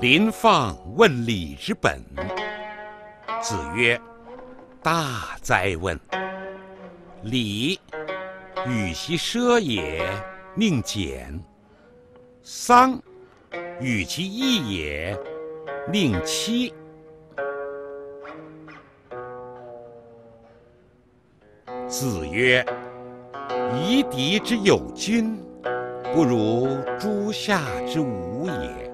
临放问礼之本。子曰：大哉问！礼，与其奢也，宁俭；丧，与其易也，宁戚。子曰：夷狄之有君，不如诸夏之无也。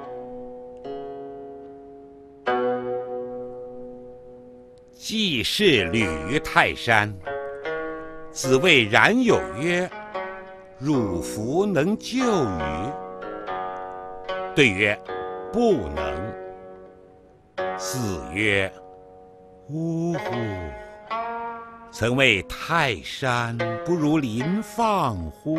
季氏旅于泰山，子谓冉有曰：汝弗能救于？对曰：不能。子曰：呜呼！曾谓泰山不如临放乎？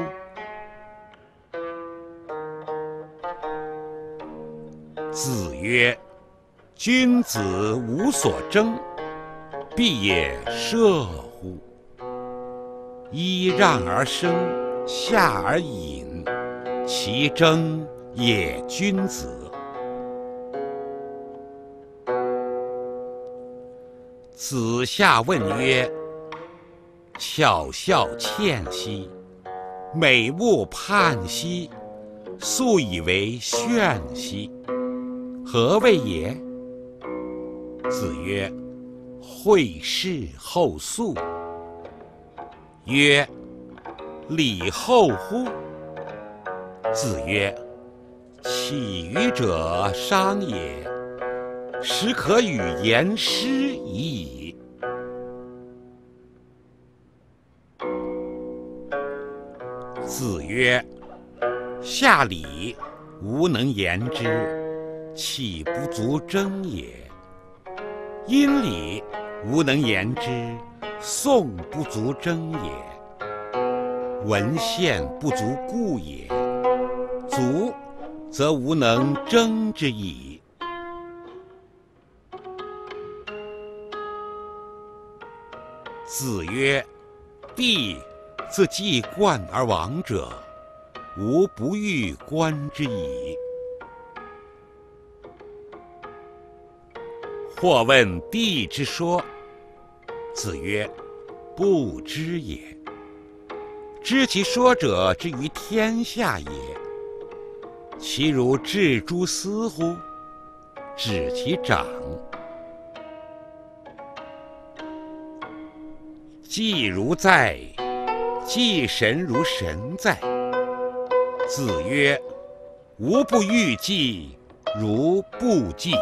子曰：君子无所争，必也射乎！揖让而生，下而饮，其争也君子。子夏问曰：巧笑倩兮，美物盼兮，素以为炫兮，何谓也？子曰：惠氏后素。曰：礼后乎？子曰：起予者商也，始可与言师已矣。子曰：下礼，无能言之，岂不足争也？殷礼，无能言之，宋不足争也。文献不足故也，足则无能争之矣。子曰：帝自既冠而亡者，吾不欲观之矣。或问帝之说，子曰：不知也。知其说者之于天下也，其如置诸司乎？指其长。祭如在，祭神如神在。子曰：吾不欲祭，如不祭。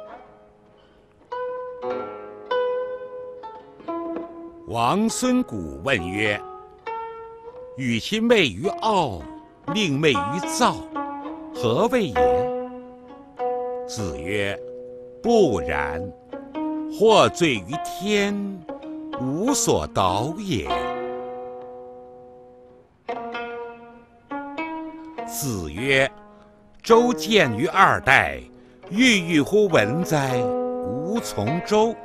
王孙谷问曰：与其媚于傲，宁媚于躁，何谓也？子曰：不然，或罪于天，无所导也。子曰：周见于二代，郁郁乎文哉，吾从周。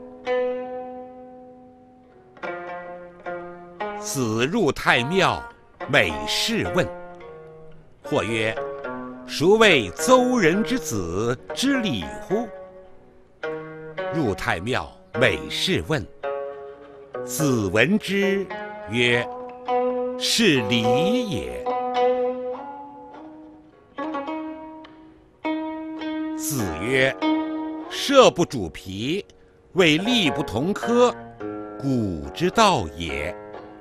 子入太庙，每事问。或曰：孰谓邹人之子知礼乎？入太庙，每事问。子闻之曰：是礼也。子曰：射不主皮，谓力不同科，古之道也。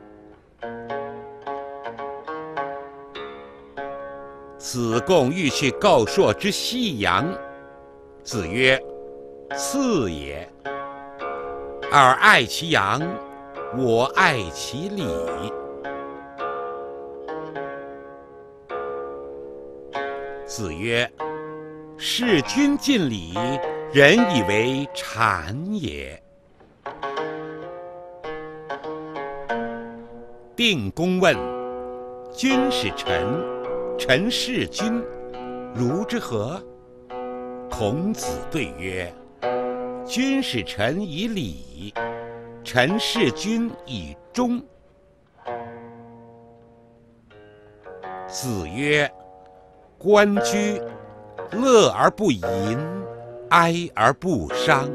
子贡欲去告朔之西阳，子曰：次也。尔爱其阳，我爱其礼。子曰：事君尽礼，人以为谄也。定公问：君使臣，臣事君，如之何？孔子对曰：君使臣以礼，臣事君以忠。子曰：关雎， 乐而不淫，哀而不伤。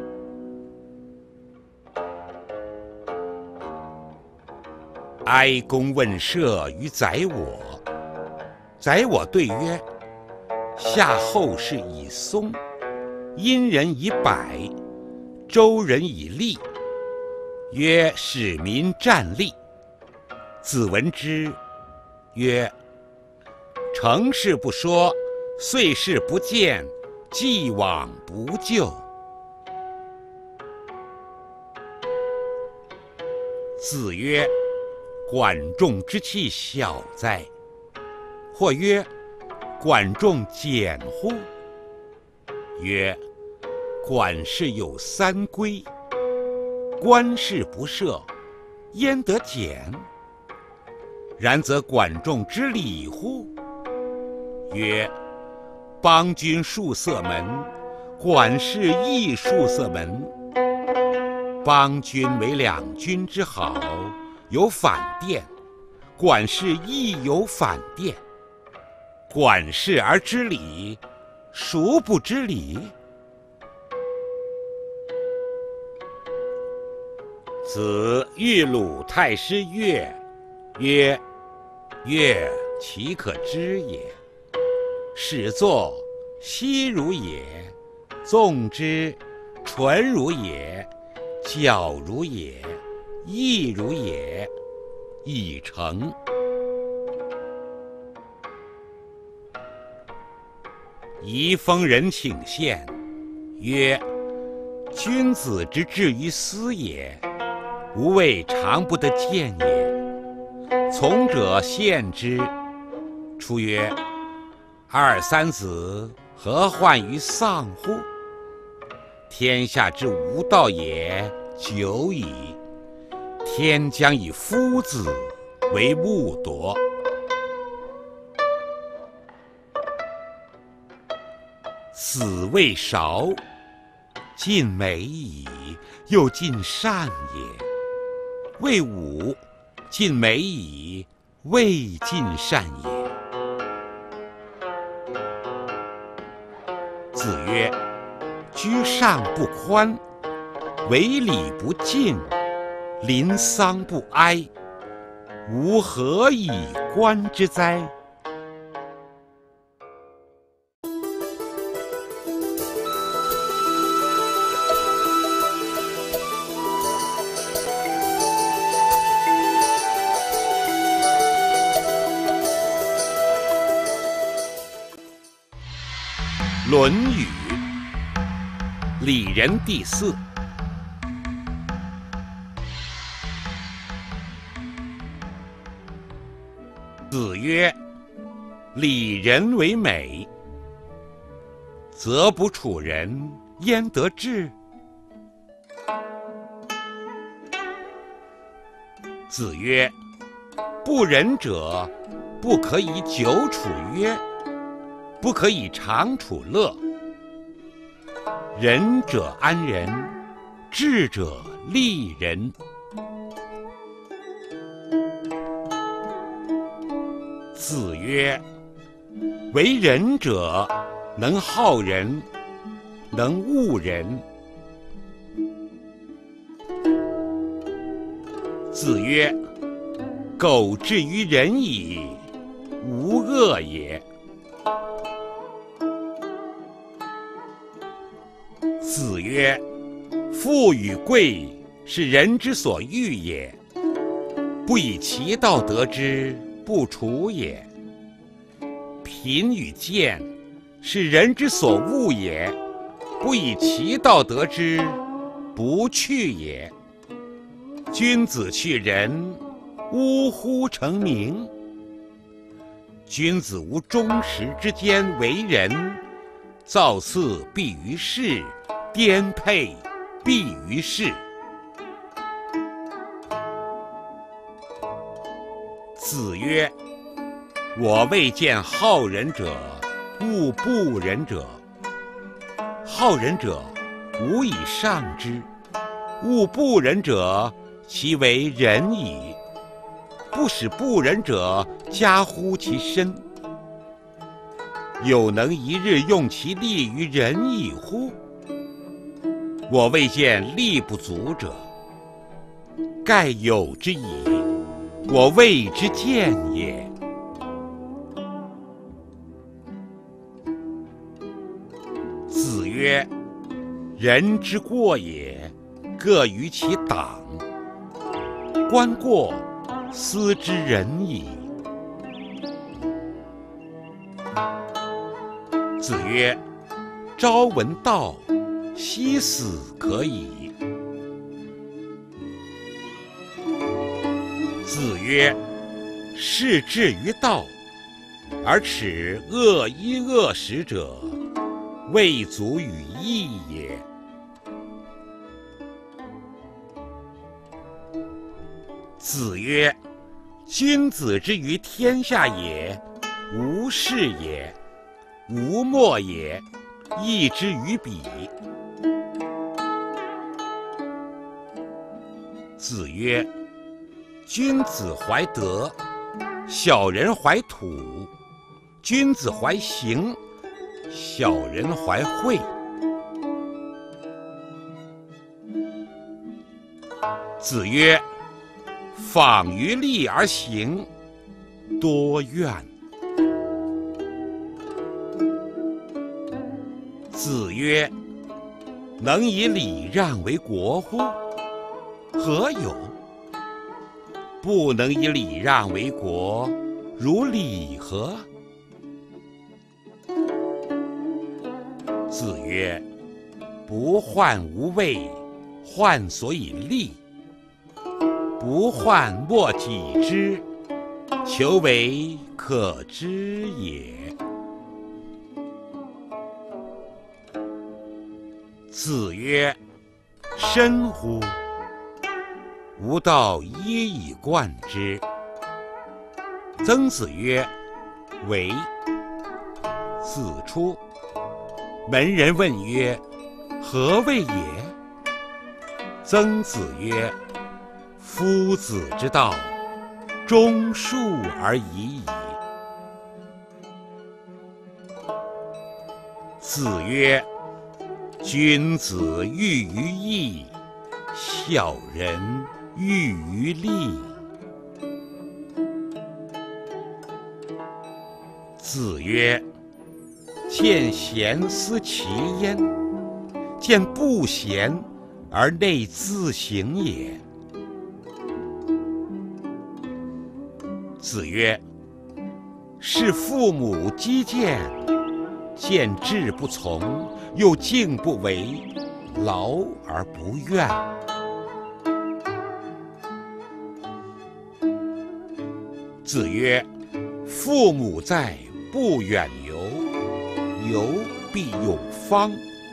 哀公问社于宰我，宰我对曰：夏后氏以松，殷人以柏，周人以栗，曰使民战栗。子闻之曰：成事不说，遂事不见，既往不咎。子曰：管仲之器小哉！或曰：管仲简乎？曰：管氏有三规，官事不赦，焉得简？然则管仲之礼乎？曰：邦君戍塞门，管氏亦戍塞门。邦君为两军之好，有反殿；管氏亦有反殿。管氏而知礼，孰不知礼？子欲鲁太师乐，曰：乐其可知也？始作，息如也；纵之，纯如也；矫如也；艺如也，已成。宜丰人请献，曰：君子之志于斯也，吾谓常不得见也。从者献之。出曰：二三子，何患于丧乎？天下之无道也，久矣。天将以夫子为木铎。子谓韶：尽美矣，又尽善也。谓武：尽美矣，未尽善也。子曰：居上不宽，为礼不敬，临丧不哀，吾何以观之哉？《论语·礼仁第四》。子曰：礼仁为美，则不处人，焉得志？子曰：不仁者，不可以久处约，不可以长处乐。仁者安仁，智者利人。子曰：为人者，能好人，能恶人。子曰：苟至于仁矣，无恶也。子曰：富与贵，是人之所欲也，不以其道得之，不处也。贫与贱，是人之所恶也，不以其道得之，不去也。君子去仁，呜呼成名。君子无忠实之间为人，造次必于世，颠沛必于世。子曰：我未见好人者，恶不仁者。好人者，无以上之；恶不仁者，其为仁矣。不使不仁者加乎其身。 有能一日用其力于人矣乎？我未见力不足者，盖有之矣，我未之见也。子曰：人之过也，各于其党。观过，斯之人矣。子曰：朝闻道，夕死可矣。子曰：士志于道，而耻恶衣恶食者，未足与义也。子曰：君子之于天下也，无事也，无莫也，义之于彼。子曰：君子怀德，小人怀土；君子怀行，小人怀惠。子曰：访于利而行，多怨。子曰：能以礼让为国乎？何有？不能以礼让为国，如礼何？子曰：不患无位，患所以立；不患莫己知，求为可知也。子曰：深乎！吾道一以贯之。曾子曰：为。子出，门人问曰：何谓也？曾子曰：夫子之道，忠恕而已矣。子曰：君子喻于义，小人喻于利。子曰：见贤思齐焉，见不贤而内自省也。子曰：是父母积谏，见志不从，又敬不为，劳而不怨。子曰：父母在，不远游，游必有方。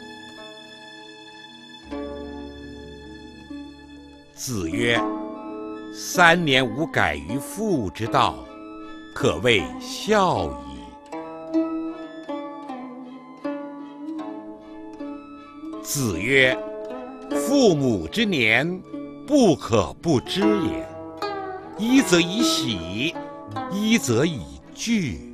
子曰：3年无改于父之道，可谓孝矣。子曰：父母之年，不可不知也。一则以喜，一则以惧。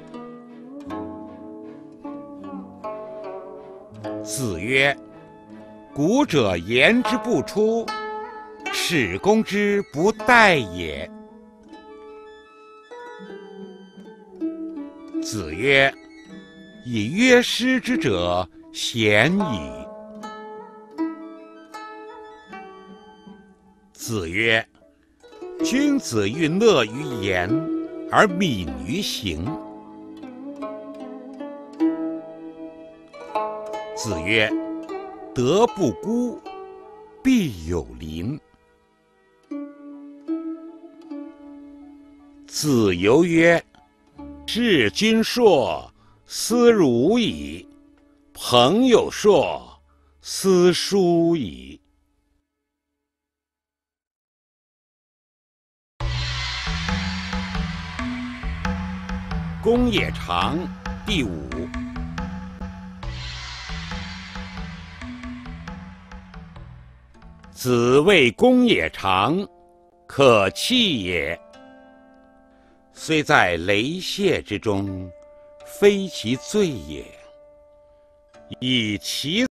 子曰：古者言之不出，耻攻之不殆也。子曰：以约师之者，贤矣。子曰：君子欲乐于言，而敏于行。子曰：德不孤，必有邻。子游曰：事君硕，斯辱矣；朋友硕，斯疏矣。公冶长第5。子谓公冶长，可弃也。虽在雷泄之中， 非其罪也。以其